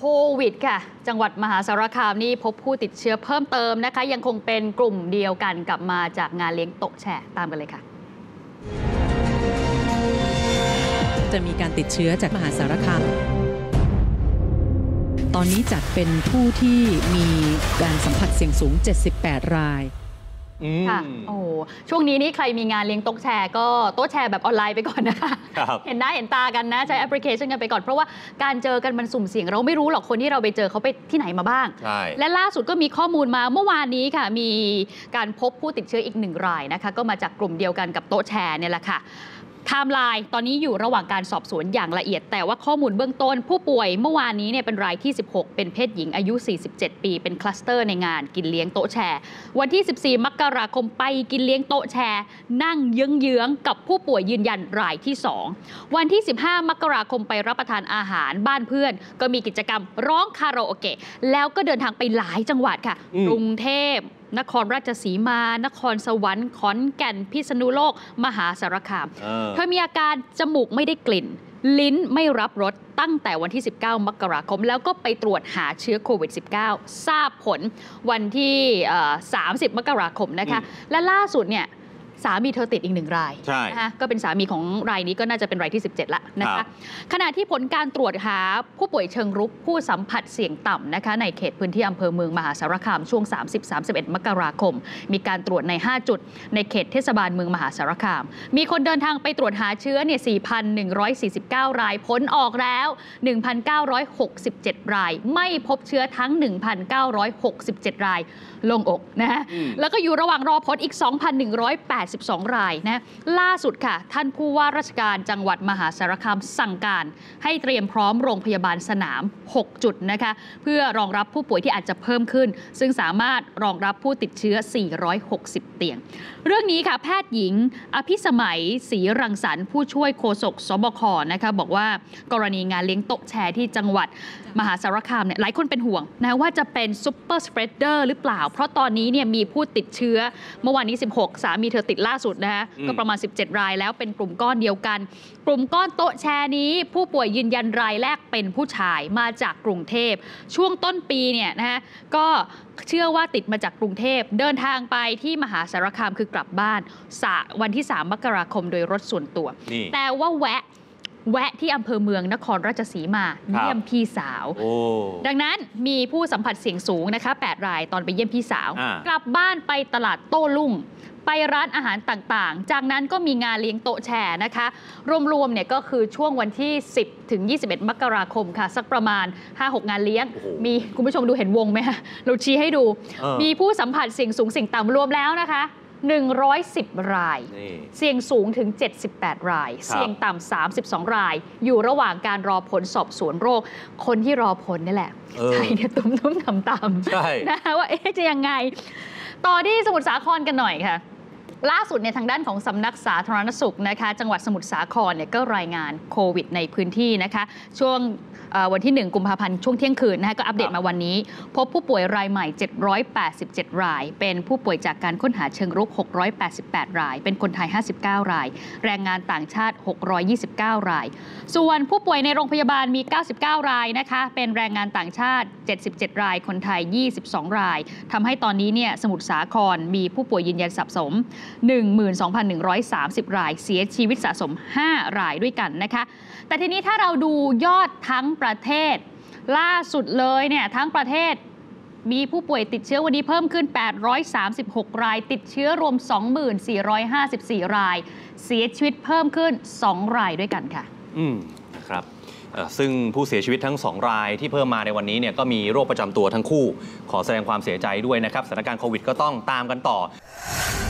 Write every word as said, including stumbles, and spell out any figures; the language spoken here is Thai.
โควิดค่ะจังหวัดมหาสารคามนี่พบผู้ติดเชื้อเพิ่มเติมนะคะยังคงเป็นกลุ่มเดียวกันกลับมาจากงานเลี้ยงโต๊ะแชร์ตามกันเลยค่ะจะมีการติดเชื้อจากมหาสารคามตอนนี้จัดเป็นผู้ที่มีการสัมผัสเสี่ยงสูงเจ็ดสิบแปดรายค่ะโอ้ช่วงนี้นี่ใครมีงานเลี้ยงโต๊ะแชร์ก็โต๊ะแชร์แบบออนไลน์ไปก่อนนะคะเห็นหน้าเห็นตากันนะใช้แอปพลิเคชันกันไปก่อนเพราะว่าการเจอกันมันสุ่มเสี่ยงเราไม่รู้หรอกคนที่เราไปเจอเขาไปที่ไหนมาบ้างและล่าสุดก็มีข้อมูลมาเมื่อวานนี้ค่ะมีการพบผู้ติดเชื้ออีกหนึ่งรายนะคะก็มาจากกลุ่มเดียวกันกับโต๊ะแชร์เนี่ยแหละค่ะไทม์ไลน์ตอนนี้อยู่ระหว่างการสอบสวนอย่างละเอียดแต่ว่าข้อมูลเบื้องต้นผู้ป่วยเมื่อวานนี้เนี่ยเป็นรายที่สิบหกเป็นเพศหญิงอายุสี่สิบเจ็ดปีเป็นคลัสเตอร์ในงานกินเลี้ยงโต๊ะแชร์วันที่สิบสี่มกราคมไปกินเลี้ยงโต๊ะแชร์นั่งเยื้องๆกับผู้ป่วยยืนยันรายที่สองวันที่สิบห้ามกราคมไปรับประทานอาหารบ้านเพื่อนก็มีกิจกรรมร้องคาราโอเกะแล้วก็เดินทางไปหลายจังหวัดค่ะกรุงเทพนครราชสีมานครสวรรค์ขอนแก่นพิษณุโลกมหาสารคามเ, เธอมีอาการจมูกไม่ได้กลิ่นลิ้นไม่รับรสตั้งแต่วันที่สิบเก้ามกราคมแล้วก็ไปตรวจหาเชื้อโควิด สิบเก้า ทราบผลวันที่สามสิบมกราคมนะคะและล่าสุดเนี่ยสามีเธอติดอีกหนึ่งรายนะคะก็เป็นสามีของรายนี้ก็น่าจะเป็นรายที่สิบเจ็ดละนะคะขณะที่ผลการตรวจหาผู้ป่วยเชิงรุกผู้สัมผัสเสี่ยงต่ำนะคะในเขตพื้นที่อำเภอเมืองมหาสารคามช่วง สามสิบ สามสิบเอ็ด มกราคมมีการตรวจในห้าจุดในเขตเทศบาลเมืองมหาสารคามมีคนเดินทางไปตรวจหาเชื้อเนี่ย สี่พันหนึ่งร้อยสี่สิบเก้า รายผลออกแล้ว หนึ่งพันเก้าร้อยหกสิบเจ็ด รายไม่พบเชื้อทั้ง หนึ่งพันเก้าร้อยหกสิบเจ็ด รายโล่งอกนะฮะแล้วก็อยู่ระหว่างรอผลอีก สองพันหนึ่งร้อยแปดสิบสอง รายนะล่าสุดค่ะท่านผู้ว่าราชการจังหวัดมหาสารคามสั่งการให้เตรียมพร้อมโรงพยาบาลสนามหกจุดนะคะเพื่อรองรับผู้ป่วยที่อาจจะเพิ่มขึ้นซึ่งสามารถรองรับผู้ติดเชื้อสี่ร้อยหกสิบเตียงเรื่องนี้ค่ะแพทย์หญิงอภิสมัยศรีรังสรรค์ผู้ช่วยโฆษกสบคนะคะบอกว่ากรณีงานเลี้ยงโต๊ะแชร์ที่จังหวัดมหาสารคามเนี่ยหลายคนเป็นห่วงนะว่าจะเป็นซุปเปอร์สเปรดเดอร์หรือเปล่าเพราะตอนนี้เนี่ยมีผู้ติดเชื้อเมื่อวานนี้สิบหกสามีเธอติดล่าสุดนะคะก็ประมาณสิบเจ็ดรายแล้วเป็นกลุ่มก้อนเดียวกันกลุ่มก้อนโต๊ะแชร์นี้ผู้ป่วยยืนยันรายแรกเป็นผู้ชายมาจากกรุงเทพช่วงต้นปีเนี่ยนะฮะก็เชื่อว่าติดมาจากกรุงเทพเดินทางไปที่มหาสารคามคือกลับบ้านวันที่สามมกราคมโดยรถส่วนตัวแต่ว่าแวะแวะที่อำเภอเมืองนครราชสีมาเยี่ยมพี่สาวดังนั้นมีผู้สัมผัสเสี่ยงสูงนะคะแปดรายตอนไปเยี่ยมพี่สาวกลับบ้านไปตลาดโต้รุ่งไปร้านอาหารต่างๆจากนั้นก็มีงานเลี้ยงโต๊ะแชร์นะคะรวมๆเนี่ยก็คือช่วงวันที่สิบถึงยี่สิบเอ็ดมกราคมค่ะสักประมาณ ห้าหก งานเลี้ยงมีคุณผู้ชมดูเห็นวงไหมคะเราชี้ให้ดูมีผู้สัมผัสเสี่ยงสูงเสี่ยงต่ำรวมแล้วนะคะหนึ่งร้อยสิบรายเสี่ยงสูงถึงเจ็ดสิบแปดรายเสี่ยงต่ำสามสิบสองรายอยู่ระหว่างการรอผลสอบสวนโรคคนที่รอผลนี่แหละใจเนี่ยตุ้มๆต่ำๆนะคะว่าเอ๊ะจะยังไงต่อที่สมุทรสาครกันหน่อยค่ะล่าสุดในทางด้านของสำนักสาธารณสุขนะคะจังหวัดสมุทรสาครเนี่ยก็รายงานโควิดในพื้นที่นะคะช่วงวันที่หนึ่งกุมภาพันธ์ช่วงเที่ยงคืนนะคะก็อัปเดตมาวันนี้พบผู้ป่วยรายใหม่เจ็ดร้อยแปดสิบเจ็ดรายเป็นผู้ป่วยจากการค้นหาเชิงรุกหกร้อยแปดสิบแปดรายเป็นคนไทยห้าสิบเก้ารายแรงงานต่างชาติหกร้อยยี่สิบเก้ารายส่วนผู้ป่วยในโรงพยาบาลมีเก้าสิบเก้ารายนะคะเป็นแรงงานต่างชาติเจ็ดสิบเจ็ดรายคนไทยยี่สิบสองรายทำให้ตอนนี้เนี่ยสมุทรสาครมีผู้ป่วยยืนยันสะสม หนึ่งหมื่นสองพันหนึ่งร้อยสามสิบ รายเสียชีวิตสะสมห้ารายด้วยกันนะคะแต่ทีนี้ถ้าเราดูยอดทั้งประเทศล่าสุดเลยเนี่ยทั้งประเทศมีผู้ป่วยติดเชื้อวันนี้เพิ่มขึ้นแปดร้อยสามสิบหกรายติดเชื้อรวม สองหมื่นสี่ร้อยห้าสิบสี่ รายเสียชีวิตเพิ่มขึ้นสองรายด้วยกันค่ะอืมนะครับซึ่งผู้เสียชีวิตทั้งสองรายที่เพิ่มมาในวันนี้เนี่ยก็มีโรคประจำตัวทั้งคู่ขอแสดงความเสียใจด้วยนะครับสถานการณ์โควิดก็ต้องตามกันต่อ